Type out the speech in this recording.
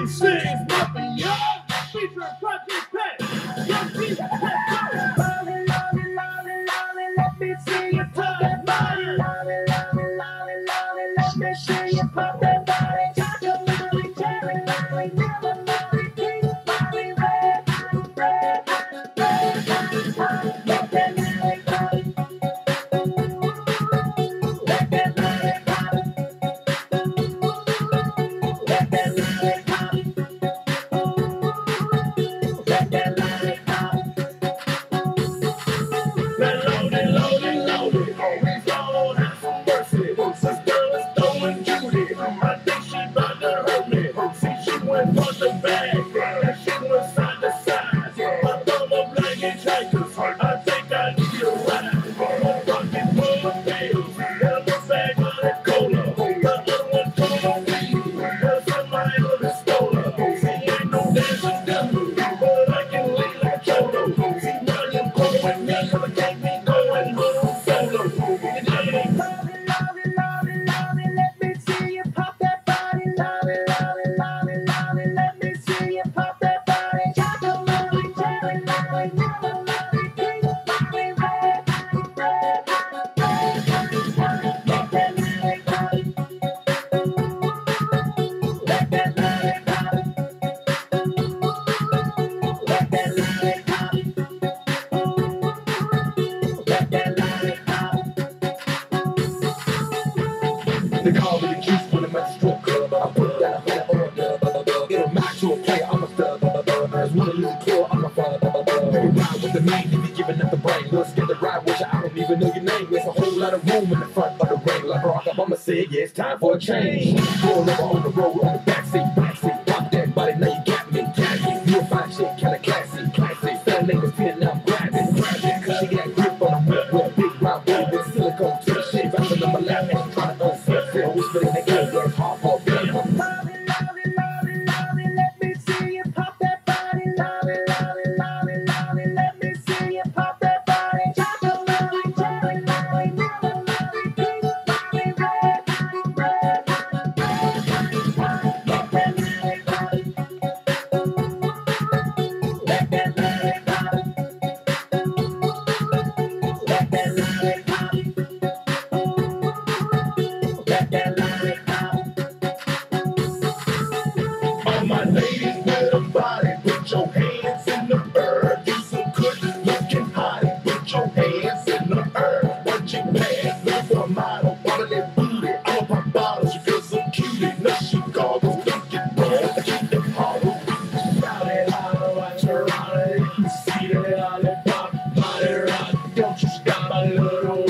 This is Mafia, featuring Project Pet. Young people, love it, love it, love it, love it. Let me see you pop that body. Love it, love it, love it, love it. Let me see you pop that body. Chocolate, cherry, lolly, never molly, pink, molly, red, red, red, red. Let that molly pop. Let that molly pop. Let that molly pop. Let that molly pop. Loaded, loaded, loaded. Always on have some mercy. This girl is throwing Judy. I think she about to hurt me. See, she went for the bag. And she went side to side. My thumb up like it's shakers. I think I need a ride. I'm rocking full of pills. And I'm a bag of that cola. The other one full of weed. There's somebody with a stola. See, ain't no dancing devil. But I can lean like a cholo. See, now you're going me. But I can't be going home solo. And I ain't love it, love it, love it, love it. Let me see you pop that body. Love it, love it, love it, love it. Let me see you pop that body. Chocolate, molly, cherry, lolly, never molly, pink, molly, red, red, red, red. Let that molly pop. Let that molly pop. Let that molly pop. Let that molly pop. They call me the juice when I'm at the strip club. I put that 100 on the get a match to a player, I'm a stud. As with a little club, I'm a fun. You ride with the main, if you're giving up the brain. Let's get the ride with you, I don't even know your name. There's a whole lot of room in the front of the ring. Like Barack Obama said, yeah, it's time for a change. Roll up on the road, on the backseat. Pop that body, now you got me. You a fine shit, kinda classy. Fat niggas feeling I'm grabbing. Cause she got grip on the whip with a big round booty with silicone tip shit. Rapping on my lap and trying to unzip it. Always spitting the game, that's hard for a bit. Love it, love it, love it, love it. Let me see you pop that body. Love it, love it, love it, love it. Let me see you pop that body. Chocolate, molly, cherry, lolly, never molly, pink, molly, red, red, red, red. Let that molly pop. Let that molly pop. Let that molly pop. Let that molly pop. All my ladies with a body, put your hands in the air. You so good looking hottie, put your hands in the air. What you pass, look for a model, bottle that booty. I'm a pop bottle, she feels so cute. Now she goggles, think it wrong, keep it hollow. Shout it hollow, watch her on it. You see that lollipop, body rock. Don't you stop my little